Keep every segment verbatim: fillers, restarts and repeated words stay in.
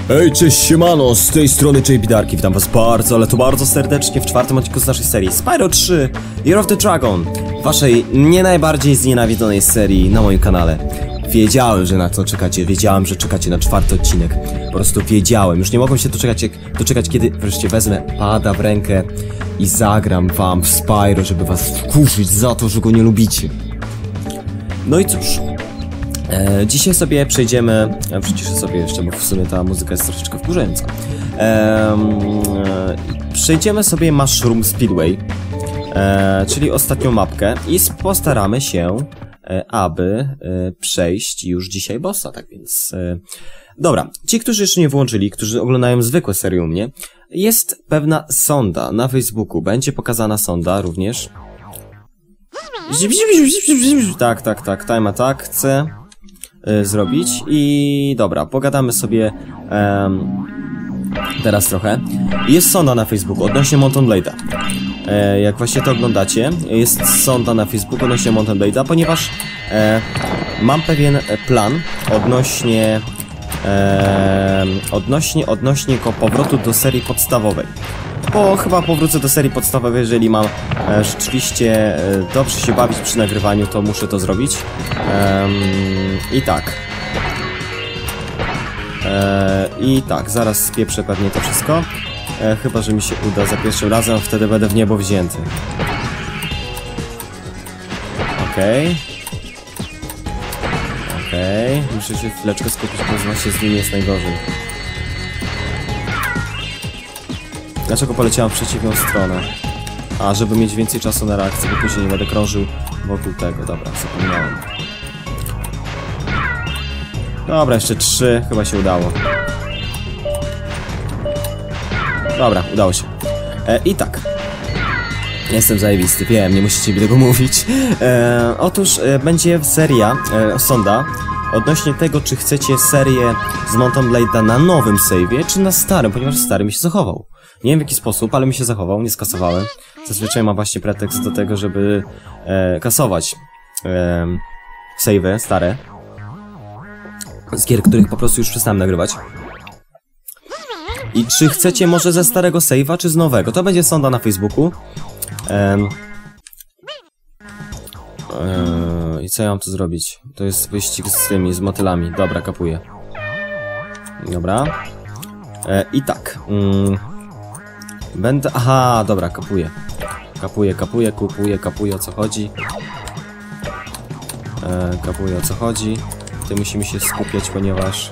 Hej, cześć, siemano, z tej strony J P Darki, witam was bardzo, ale to bardzo serdecznie w czwartym odcinku z naszej serii Spyro trzy Year of the Dragon, waszej nie najbardziej znienawidzonej serii na moim kanale. Wiedziałem, że na to czekacie, wiedziałem, że czekacie na czwarty odcinek. Po prostu wiedziałem, już nie mogłem się doczekać, jak, doczekać kiedy wreszcie wezmę pada w rękę i zagram wam w Spyro, żeby was wkurzyć za to, że go nie lubicie. No i cóż, e, dzisiaj sobie przejdziemy, ja przyciszę sobie jeszcze, bo w sumie ta muzyka jest troszeczkę wkurzająca. E, e, przejdziemy sobie Mushroom Speedway, e, czyli ostatnią mapkę i postaramy się, aby y, przejść już dzisiaj bossa, tak więc... Y, dobra, ci, którzy jeszcze nie włączyli, którzy oglądają zwykłe serie u mnie, jest pewna sonda na Facebooku, będzie pokazana sonda również. Tak, tak, tak, time attack chcę y, zrobić i dobra, pogadamy sobie y, teraz trochę. Jest sonda na Facebooku odnośnie Mountain Blade'a. E, jak właśnie to oglądacie, jest sonda na Facebooku odnośnie Mountain Blade'a, ponieważ e, mam pewien plan odnośnie e, odnośnie, odnośnie powrotu do serii podstawowej. Bo chyba powrócę do serii podstawowej, jeżeli mam e, rzeczywiście e, dobrze się bawić przy nagrywaniu, to muszę to zrobić. E, I tak. E, I tak, zaraz spieprzę pewnie to wszystko. E, chyba, że mi się uda za pierwszym razem, wtedy będę w niebo wzięty. Okej. Okay. Okej. Okay. Muszę się chwileczkę skupić, bo właśnie z nim jest najgorzej. Dlaczego poleciałem w przeciwną stronę? A, żeby mieć więcej czasu na reakcję, bo później nie będę krążył wokół tego. Dobra, zapomniałem. Dobra, jeszcze trzy. Chyba się udało. Dobra, udało się. E, I tak. Jestem zajebisty, wiem, nie musicie mi tego mówić. E, otóż e, będzie seria, e, sonda, odnośnie tego, czy chcecie serię z Mountain Blade'a na nowym save'ie, czy na starym, ponieważ stary mi się zachował. Nie wiem w jaki sposób, ale mi się zachował, nie skasowałem. Zazwyczaj mam właśnie pretekst do tego, żeby e, kasować e, save'y stare. Z gier, których po prostu już przestałem nagrywać. I czy chcecie może ze starego save'a, czy z nowego? To będzie sonda na Facebooku. Ehm. Eee, I co ja mam tu zrobić? To jest wyścig z tymi, z motylami. Dobra, kapuję. Dobra. Eee, I tak. Mm. Będę... Aha, dobra, kapuję. Kapuję, kapuję, kupuję, kapuję, o co chodzi. Eee, kapuję, o co chodzi. Tutaj musimy się skupiać, ponieważ...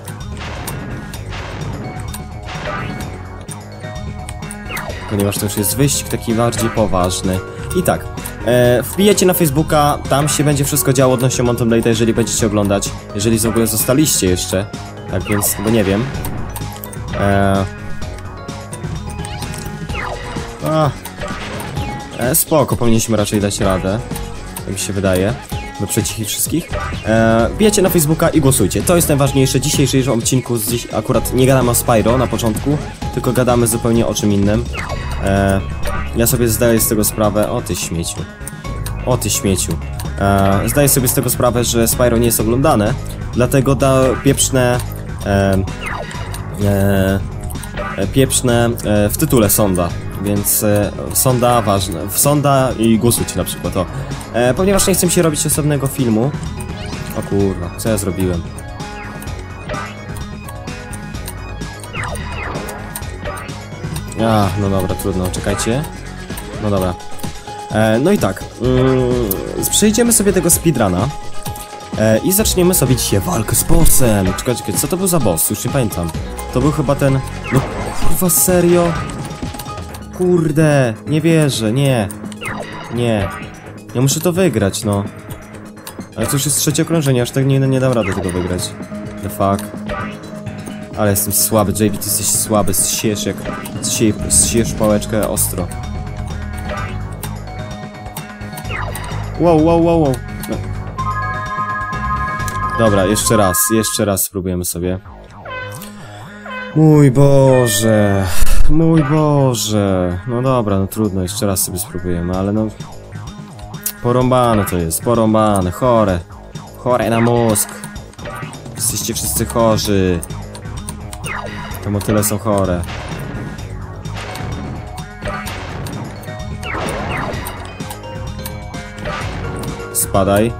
Ponieważ to już jest wyścig taki bardziej poważny. I tak, e, wbijecie na Facebooka, tam się będzie wszystko działo odnośnie Mountain Blade'a, jeżeli będziecie oglądać. Jeżeli w ogóle zostaliście jeszcze. Tak więc, bo nie wiem. E, a, e, spoko, powinniśmy raczej dać radę. Tak mi się wydaje. Do przeciw wszystkich. E, bijecie na Facebooka i głosujcie. To jest najważniejsze. W dzisiejszym odcinku dziś akurat nie gadamy o Spyro na początku, tylko gadamy zupełnie o czym innym. E, ja sobie zdaję z tego sprawę... O ty śmieciu. O ty śmieciu. E, zdaję sobie z tego sprawę, że Spyro nie jest oglądane, dlatego da pieprzne... E, e, pieprzne e, w tytule sonda. Więc e, sonda ważne. Sonda i głosujcie na przykład. O. E, ponieważ nie chcę się robić osobnego filmu. O kurwa, co ja zrobiłem? A, no dobra, trudno, czekajcie. No dobra. E, no i tak. Mm, przejdziemy sobie tego speedruna. E, I zaczniemy sobie dzisiaj walkę z bossem. Czekajcie, czekajcie, co to był za boss? Już nie pamiętam. To był chyba ten... No kurwa, serio? Kurde, nie wierzę, nie. Nie. Ja muszę to wygrać, no. Ale to już jest trzecie okrążenie, aż tak nie, nie dam rady tego wygrać. The fuck. Ale jestem słaby, J B, ty jesteś słaby, zsiesz jak... Zsiej, zsiesz pałeczkę ostro. Wow, wow, wow, wow. No. Dobra, jeszcze raz, jeszcze raz spróbujemy sobie. Mój Boże... Mój Boże... No dobra, no trudno, jeszcze raz sobie spróbujemy, ale no... Porąbane to jest, porąbane, chore. Chore na mózg. Jesteście wszyscy chorzy. Te motyle są chore. Spadaj.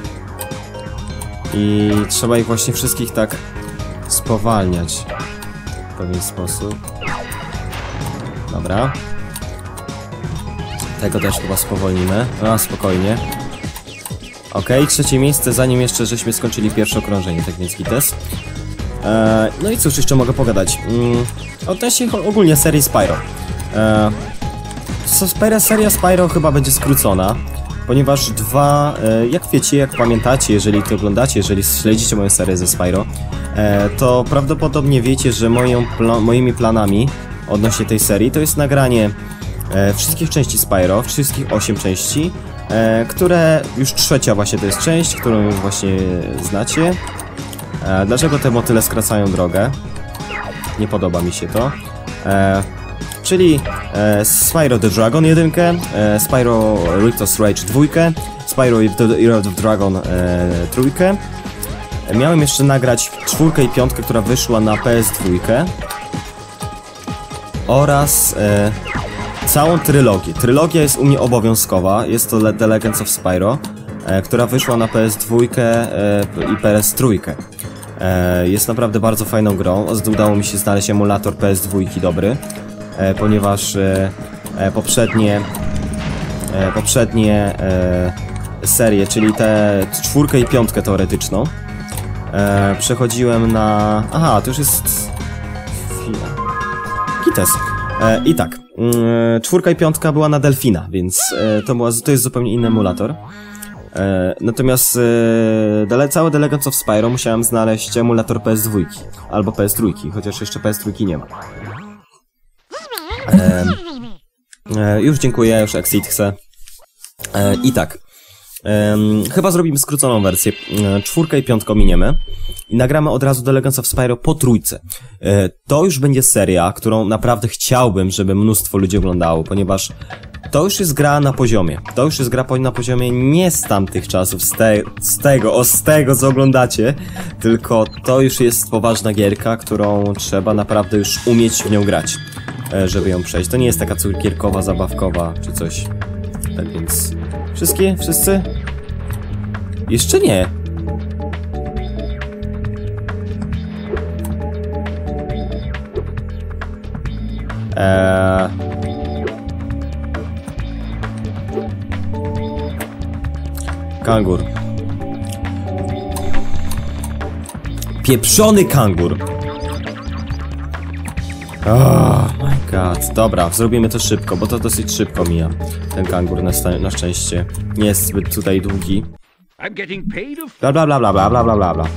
I trzeba ich właśnie wszystkich tak spowalniać w pewien sposób. Dobra. Tego też chyba spowolnimy. A, spokojnie. Okej, okay, trzecie miejsce, zanim jeszcze żeśmy skończyli pierwsze okrążenie, tak więc gites. Eee, no i cóż, jeszcze mogę pogadać. Mm, odnośnie ogólnie serii Spyro. Eee, seria Spyro chyba będzie skrócona, ponieważ dwa, e, jak wiecie, jak pamiętacie, jeżeli to oglądacie, jeżeli śledzicie moją serię ze Spyro, e, to prawdopodobnie wiecie, że moją pla moimi planami odnośnie tej serii to jest nagranie e, wszystkich części Spyro, wszystkich osiem części, e, które już trzecia właśnie to jest część, którą już właśnie znacie. E, dlaczego te motyle skracają drogę? Nie podoba mi się to. E, czyli e, Spyro the Dragon jeden, e, Spyro Rictus Rage dwa, Spyro the Era of the Dragon e, trzy. E, miałem jeszcze nagrać czwórkę i piątkę, która wyszła na P S dwa. Oraz e, całą trylogię. Trylogia jest u mnie obowiązkowa, jest to The Legends of Spyro, e, która wyszła na P S dwa e, i P S trzy. E, jest naprawdę bardzo fajną grą. Udało mi się znaleźć emulator P S dwa dobry, e, ponieważ e, e, poprzednie e, poprzednie e, serie, czyli te czwórkę i piątkę teoretyczną, e, przechodziłem na... Aha, to już jest... Kites. E, I tak, e, czwórka i piątka była na Delfina, więc e, to, była, to jest zupełnie inny emulator. E, natomiast e, dele, całe The Legends of Spyro musiałem znaleźć emulator P S dwa albo P S trzy, chociaż jeszcze P S trzy nie ma. E, e, już dziękuję, już Exit chcę. E, I tak, e, chyba zrobimy skróconą wersję. E, czwórkę i piątkę miniemy i nagramy od razu The Legends of Spyro po trójce. E, to już będzie seria, którą naprawdę chciałbym, żeby mnóstwo ludzi oglądało, ponieważ to już jest gra na poziomie. To już jest gra na poziomie nie z tamtych czasów, z, te, z tego, o z tego co oglądacie, tylko to już jest poważna gierka, którą trzeba naprawdę już umieć w nią grać, żeby ją przejść. To nie jest taka cukierkowa, zabawkowa, czy coś. Tak więc... Wszystkie? Wszyscy? Jeszcze nie. Eee... Kangur. Pieprzony kangur. Oh my god. Dobra, zrobimy to szybko, bo to dosyć szybko mija. Ten kangur na, na szczęście nie jest zbyt tutaj długi. Bla bla bla bla bla bla bla bla bla.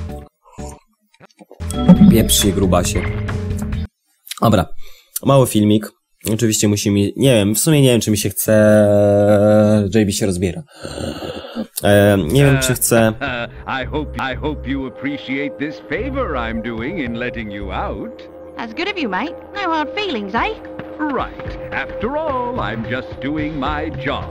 Pieprz się, grubasie. Dobra, mały filmik. Oczywiście musimy... Nie wiem, w sumie nie wiem, czy mi się chce... J B się rozbiera. E, nie wiem, czy chcę... I hope I hope you appreciate this favor I'm doing in letting you out. That's good of you, mate. No hard feelings, eh? Right. After all, I'm just doing my job.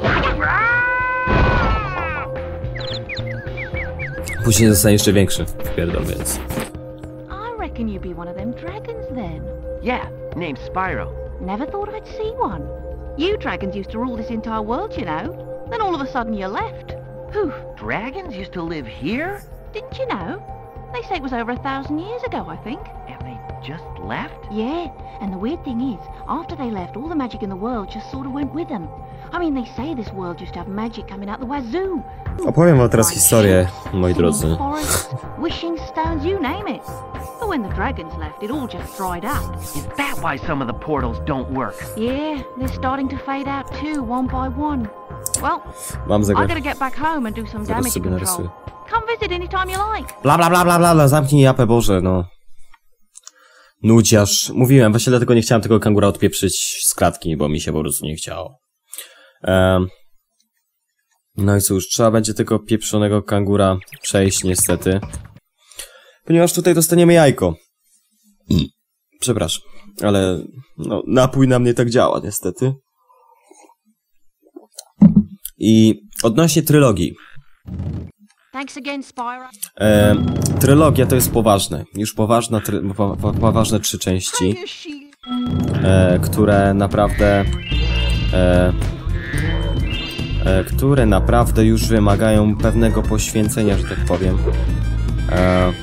Później zostanie jeszcze większy. Wpierdol, więc... I reckon you'd be one of them dragons then. Yeah, name's Spyro. Never thought I'd see one. You dragons used to rule this entire world, you know. Then all of a sudden you left. Poof. Dragons used to live here? Didn't you know? They say it was over a thousand years ago, I think. And they just left? Yeah, and the weird thing is, after they left, all the magic in the world just sort of went with them. I mean, they say this world used to have magic coming out the wazoo. Opowiem wam teraz historię, moi drodzy. Forests, wishing stones, you name it. But when the dragons left, it all just dried up. Is that why some of the portals don't work? Yeah, they're starting to fade out too, one by one. Well, Mam I gotta get back home and do some Zaraz damage sobie control. narysuję. Come visit anytime you like. Bla bla bla bla bla bla, zamknij japę, Boże, no. Nudziarz. Mówiłem, właśnie dlatego nie chciałem tego kangura odpieprzyć z klatki, bo mi się po prostu nie chciało. Um, no i cóż, trzeba będzie tego pieprzonego kangura przejść niestety. Ponieważ tutaj dostaniemy jajko. Przepraszam, ale no, napój na mnie tak działa niestety. I odnośnie trylogii. Thanks again, Spyro. E, trylogia to jest poważne. Już poważna, try, po, po, poważne trzy części, e, które naprawdę... E, e, które naprawdę już wymagają pewnego poświęcenia, że tak powiem. E,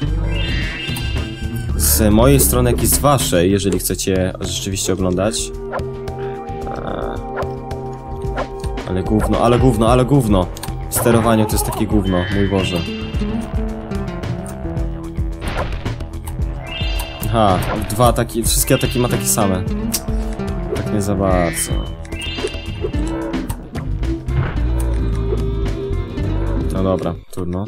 z mojej strony, jak i z waszej, jeżeli chcecie rzeczywiście oglądać. E, ale gówno, ale gówno, ale gówno. W sterowaniu to jest takie gówno, mój Boże. Aha, dwa ataki, wszystkie ataki ma takie same. Tak nie za bardzo. No dobra, trudno.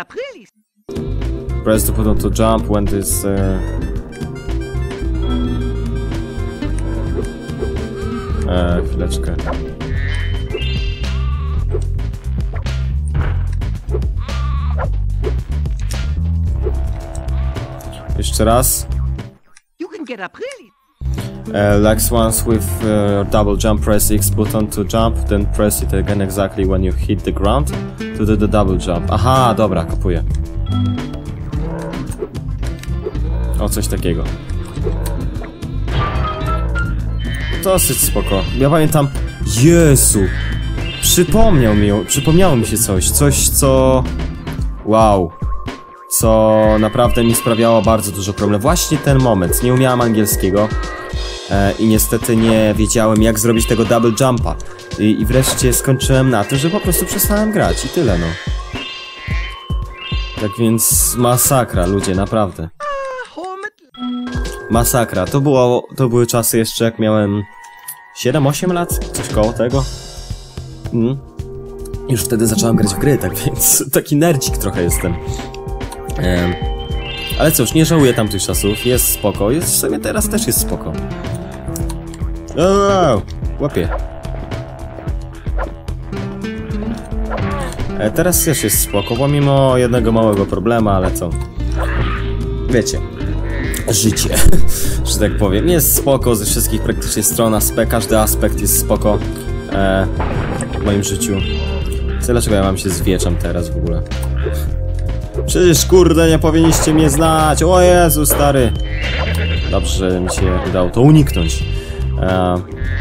Press the button to jump when this... Uh... Eee, chwileczkę. Jeszcze raz. Uh, like once with uh, double jump, press X button to jump, then press it again exactly when you hit the ground to do the double jump. Aha, dobra, kupuję. O, coś takiego. Dosyć spoko. Ja pamiętam... Jezu! Przypomniał mi, przypomniało mi się coś. Coś, co... Wow. Co naprawdę mi sprawiało bardzo dużo problemów. Właśnie ten moment. Nie umiałem angielskiego. E, I niestety nie wiedziałem, jak zrobić tego double jumpa. I, I wreszcie skończyłem na tym, że po prostu przestałem grać. I tyle, no. Tak więc... Masakra, ludzie, naprawdę. Masakra. To było... To były czasy jeszcze, jak miałem... siedem osiem lat? Coś koło tego. Mm. Już wtedy zacząłem grać w gry, tak więc... Taki nerdzik trochę jestem. Ehm, ale cóż, nie żałuję tamtych czasów, jest spoko, jest w sumie teraz też jest spoko. Wow, łapie. E, teraz też jest spoko, pomimo jednego małego problemu, ale co? Wiecie, życie, że tak powiem, jest spoko ze wszystkich praktycznie stron, aspekt, każdy aspekt jest spoko e, w moim życiu. Co, dlaczego ja mam się zwieczam teraz w ogóle? Przecież kurde, nie powinniście mnie znać. O Jezu, stary. Dobrze, że mi się udało to uniknąć. Eee...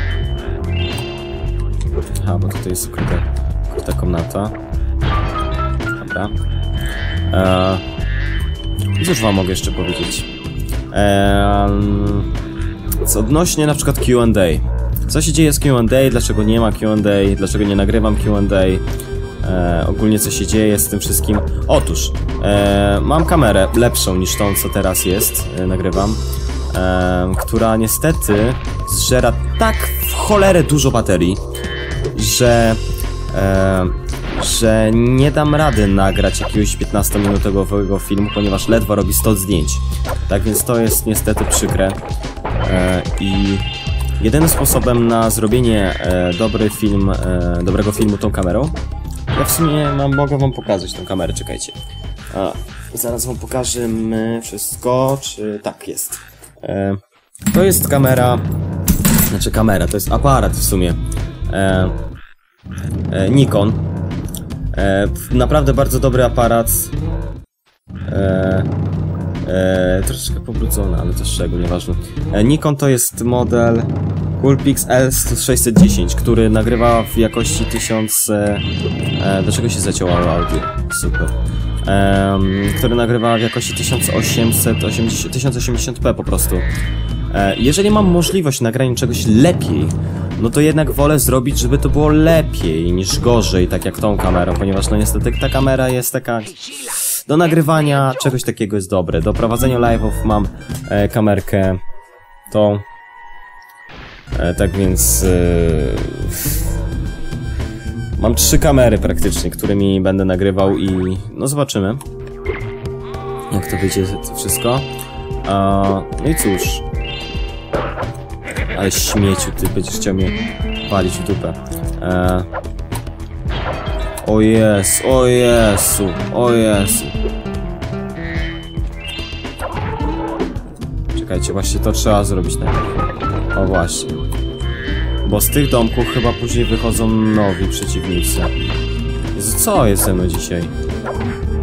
Aha, bo tutaj jest ukryta, ukryta komnata. Dobra. Eee... Cóż wam mogę jeszcze powiedzieć? Eee... Co odnośnie na przykład Q and A. Co się dzieje z Q and A? Dlaczego nie ma Q and A? Dlaczego nie nagrywam Q and A? E, ogólnie co się dzieje z tym wszystkim. Otóż e, mam kamerę lepszą niż tą, co teraz jest, e, nagrywam, e, która niestety zżera tak w cholerę dużo baterii, że e, że nie dam rady nagrać jakiegoś piętnastominutowego filmu, ponieważ ledwo robi sto zdjęć. Tak więc to jest niestety przykre e, i jedynym sposobem na zrobienie e, dobry film, e, dobrego filmu tą kamerą. Ja w sumie mam, mogę wam pokazać tą kamerę, czekajcie. A, zaraz wam pokażemy wszystko, czy tak jest. E, to jest kamera, znaczy kamera, to jest aparat w sumie. E, e, Nikon. E, naprawdę bardzo dobry aparat. E, e, troszeczkę pobrudzony, ale to szczegół, nieważne. E, Nikon to jest model Coolpix L sześćset dziesięć, który nagrywa w jakości tysiąc... E, e, do czego się zacięło audio? Super. E, który nagrywa w jakości tysiąc osiemset osiemdziesiąt, tysiąc osiemdziesiąt p po prostu. E, jeżeli mam możliwość nagrania czegoś lepiej, no to jednak wolę zrobić, żeby to było lepiej niż gorzej, tak jak tą kamerą, ponieważ no niestety ta kamera jest taka... Do nagrywania czegoś takiego jest dobre. Do prowadzenia live'ów mam e, kamerkę tą. E, tak więc... E, mam trzy kamery praktycznie, którymi będę nagrywał i... No zobaczymy, jak to wyjdzie to wszystko. E, no i cóż... Ale śmieciu, ty będziesz chciał mnie walić w dupę. E, O Jezu, o Jezu, o Jezu. Czekajcie, właśnie to trzeba zrobić najpierw. O właśnie. Bo z tych domków chyba później wychodzą nowi przeciwnicy. Jezu, co jest ze mną dzisiaj?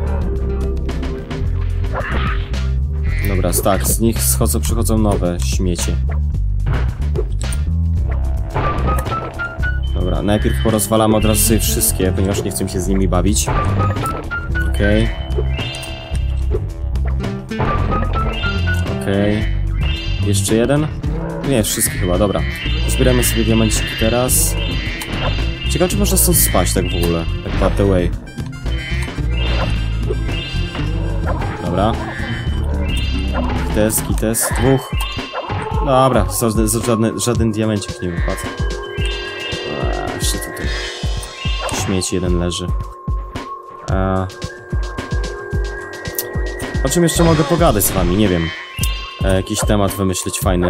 Dobra, tak, z nich schodzą, przychodzą nowe śmiecie. Dobra, najpierw porozwalamy od razu sobie wszystkie, ponieważ nie chcę się z nimi bawić. Okej. Okej. Jeszcze jeden? Nie, wszystkie chyba, dobra. Zbieramy sobie diamenciki teraz. Ciekawe, czy można stąd spać tak w ogóle, tak by the way. Dobra. Kites, kites, dwóch. Dobra, żaden, żaden diamencik nie wypadł. Eee, jeszcze tutaj. Śmieć jeden leży. Eee. O czym jeszcze mogę pogadać z wami? Nie wiem. Eee, jakiś temat wymyślić fajny.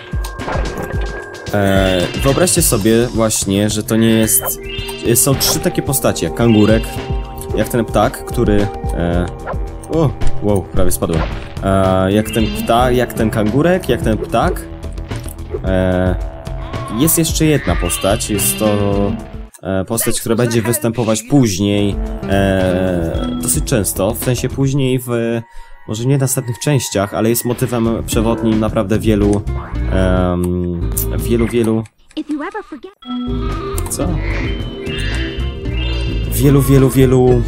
Eee, wyobraźcie sobie właśnie, że to nie jest... Są trzy takie postacie. Kangurek, jak ten ptak, który... Eee, o, wow, prawie spadłem. Eee, jak ten ptak, jak ten kangurek, jak ten ptak. Eee, jest jeszcze jedna postać, jest to e, postać, która będzie występować później, e, dosyć często, w sensie później w, może nie w następnych częściach, ale jest motywem przewodnim naprawdę wielu, e, wielu, wielu... Co? Wielu, wielu, wielu...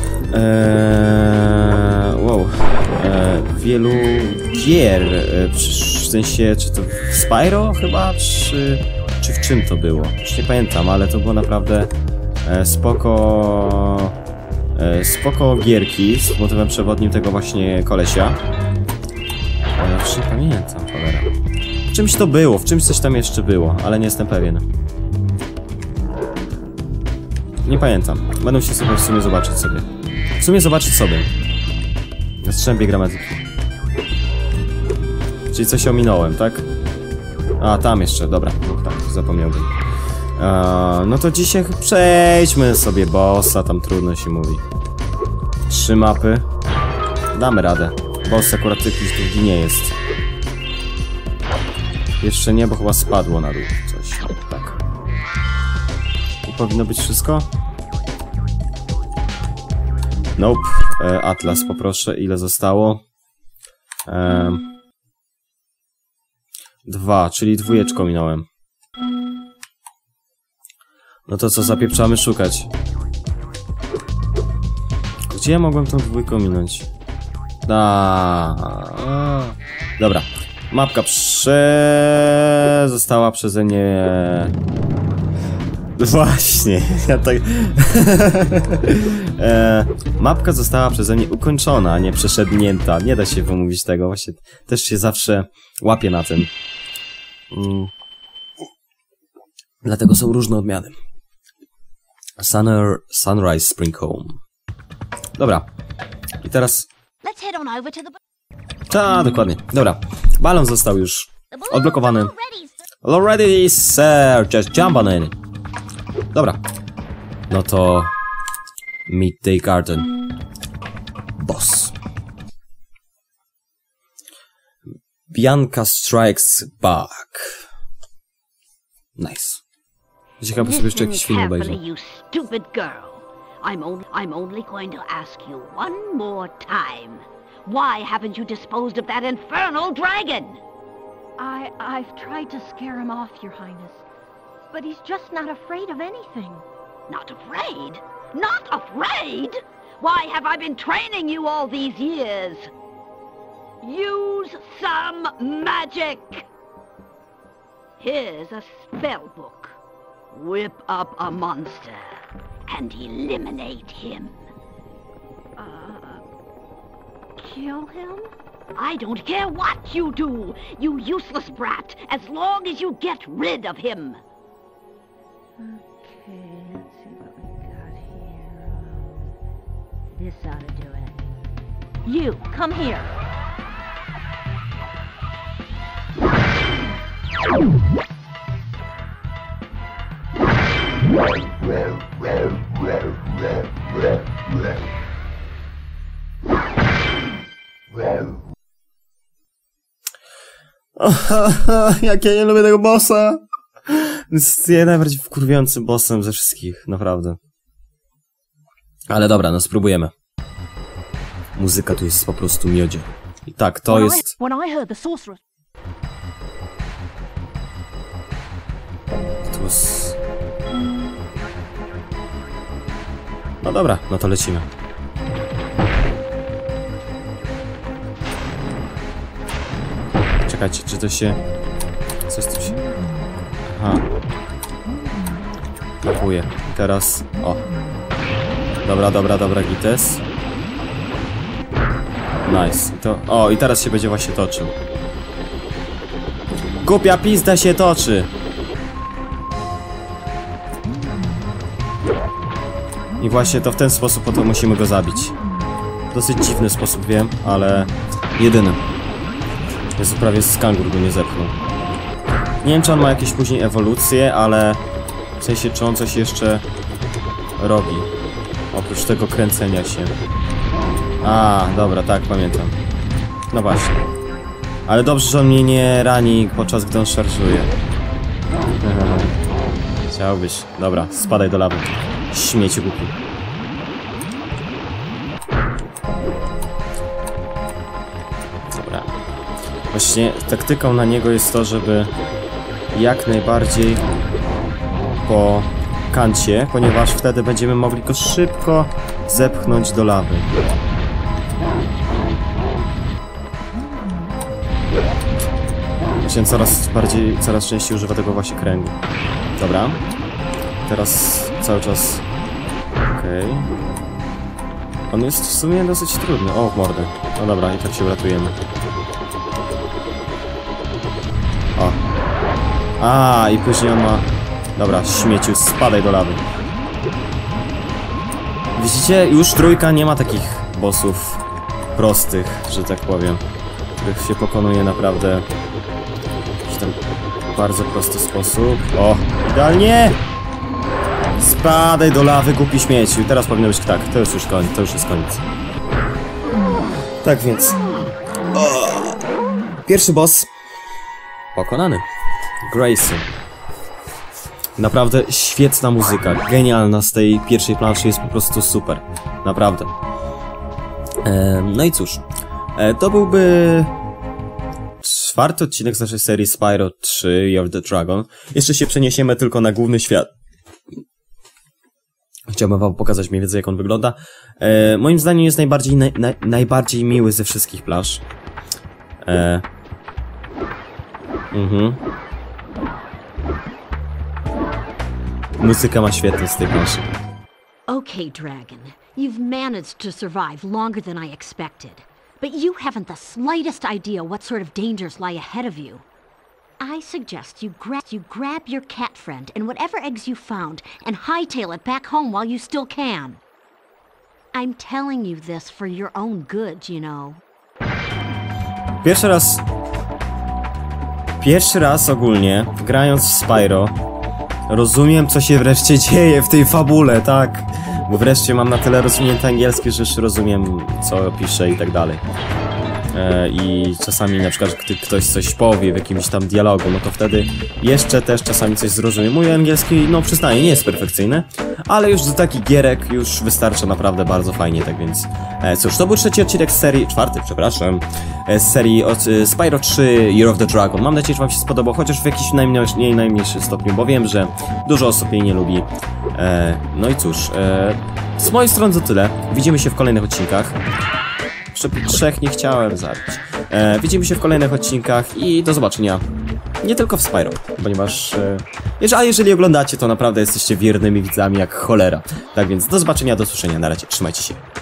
E, wow... E, wielu gier, e, w sensie, czy to w Spyro chyba, czy, czy w czym to było? Już nie pamiętam, ale to było naprawdę e, spoko, e, spoko gierki z motywem przewodnim tego właśnie kolesia. E, już nie pamiętam, cholera. W czymś to było, w czymś coś tam jeszcze było, ale nie jestem pewien. Nie pamiętam, będę się sobie w sumie zobaczyć sobie. W sumie zobaczyć sobie. Na strzępie gramatyki. Czyli coś ominąłem, tak? A, tam jeszcze, dobra. No, tak, zapomniałbym. Eee, no to dzisiaj przejdźmy sobie bossa, tam trudno się mówi. Trzy mapy. Damy radę. Boss akurat jakiś długi nie jest. Jeszcze nie, bo chyba spadło na dół coś. Tak. I powinno być wszystko? Nope. E, Atlas poproszę, ile zostało? E, dwa, czyli dwójeczką minąłem. No to co, zapieprzamy szukać. Gdzie ja mogłem tą dwójką minąć? A, a. Dobra. Mapka prze... została przeze mnie... Właśnie, ja tak... e, mapka została przeze mnie ukończona, a nie przeszednięta. Nie da się wymówić tego, właśnie też się zawsze łapię na tym. Mm. Dlatego są różne odmiany. Sunner, Sunrise Spring Home. Dobra. I teraz... Let's head on over to the... Ta, dokładnie. Dobra. Balon został już odblokowany. Already, sir. Just jump on it. Dobra. No to... Midday Garden. Boss. Bianca strikes back. Nice. Ciekawe, sobie jeszcze jakiś film obejrzę. You stupid girl. I'm only, I'm only going to ask you one more time. Why haven't you disposed of that infernal dragon? I, I've tried to scare him off, Your Highness. But he's just not afraid of anything. Not afraid? Not afraid? Why have I been training you all these years? Use some magic! Here's a spell book. Whip up a monster and eliminate him. Uh, kill him? I don't care what you do, you useless brat, as long as you get rid of him. Okay, let's see what we got here. Um, this ought to do it. You, come here. Jak ja nie lubię tego bossa! Jest najbardziej wkurwiającym bossem ze wszystkich, naprawdę. Ale dobra, no spróbujemy. Muzyka tu jest po prostu miodzie. I tak, to jest... When I heard the sorceress... Tu z... No dobra, no to lecimy. Czekajcie, czy to się... Coś tu się... Aha. Kapuje. Teraz... O. Dobra, dobra, dobra, Gites. Nice. I to... O, i teraz się będzie właśnie toczył. Głupia pizda się toczy! I właśnie to w ten sposób potem musimy go zabić. Dosyć dziwny sposób, wiem, ale... jedyny. Jezu, prawie z kangur go nie zepchnął. Nie wiem, czy on ma jakieś później ewolucje, ale... W sensie, czy on coś jeszcze... robi. Oprócz tego kręcenia się. A, dobra, tak, pamiętam. No właśnie. Ale dobrze, że on mnie nie rani podczas gdy on szarżuje. Chciałbyś. Dobra, spadaj do lawy. Śmieci głupi. Dobra. Właśnie taktyką na niego jest to, żeby jak najbardziej po kancie, ponieważ wtedy będziemy mogli go szybko zepchnąć do lawy. Właśnie coraz bardziej, coraz częściej używa tego właśnie kręgu. Dobra. Teraz cały czas... Okej. Okay. On jest w sumie dosyć trudny. O, w mordę. No dobra, i tak się uratujemy. O. A, i później on ma... Dobra, śmieciu, spadaj do lawy. Widzicie, już trójka nie ma takich bossów prostych, że tak powiem, których się pokonuje naprawdę w ten bardzo prosty sposób. O, idealnie! Spadaj do lawy, głupi śmieciu. I teraz powinno być tak, to jest już koniec, to już jest koniec. Tak więc... O. Pierwszy boss pokonany. Grayson. Naprawdę świetna muzyka, genialna z tej pierwszej planszy, jest po prostu super. Naprawdę. E, no i cóż, e, to byłby czwarty odcinek z naszej serii Spyro trzy Year of the Dragon. Jeszcze się przeniesiemy tylko na główny świat. Chciałbym wam pokazać mniej więcej, jak on wygląda. E, moim zdaniem jest najbardziej, naj, naj, najbardziej miły ze wszystkich plansz. E, mhm. Muzyka ma świetnie z tej planszy. Okay, Dragon. You've managed to survive longer than I expected. But you haven't the slightest idea what sort of dangers lie ahead of you. I suggest you, gra you grab your cat friend and whatever eggs you found and hightail it back home while you still can. I'm telling you this for your own good, you know. Pierwszy raz... Pierwszy raz ogólnie, grając w Spyro, rozumiem, co się wreszcie dzieje w tej fabule, tak? Bo wreszcie mam na tyle rozwinięty angielski, że już rozumiem, co pisze i tak dalej. E, I czasami na przykład, gdy ktoś coś powie w jakimś tam dialogu, no to wtedy jeszcze też czasami coś zrozumiem. Mój angielski, no przyznaję, nie jest perfekcyjny, ale już do takich gierek już wystarcza naprawdę bardzo fajnie, tak więc... E, cóż, to był trzeci odcinek z serii, czwarty, przepraszam, e, z serii od e, Spyro trzy Year of the Dragon. Mam nadzieję, że wam się spodobał, chociaż w jakiś najmniejszy, nie najmniejszym stopniu, bo wiem, że dużo osób jej nie lubi. E, no i cóż, e, z mojej strony to tyle. Widzimy się w kolejnych odcinkach. Trzech nie chciałem zabić. E, widzimy się w kolejnych odcinkach i do zobaczenia. Nie tylko w Spyro, ponieważ... E, a jeżeli oglądacie, to naprawdę jesteście wiernymi widzami jak cholera. Tak więc do zobaczenia, do usłyszenia. Na razie, trzymajcie się.